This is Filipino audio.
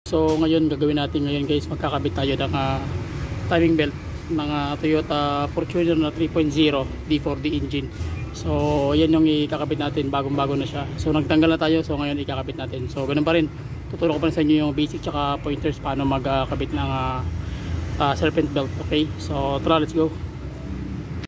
So ngayon gagawin natin ngayon guys, magkakabit tayo ng timing belt ng Toyota Fortuner na 3.0 D4D engine. So yan yung ikakabit natin, bagong bago na siya. So nagtanggal na tayo, so ngayon ikakabit natin. So ganun pa rin, tuturo ko pa rin sa inyo yung basic tsaka pointers paano magkabit ng serpent belt. Okay, so tara, let's go.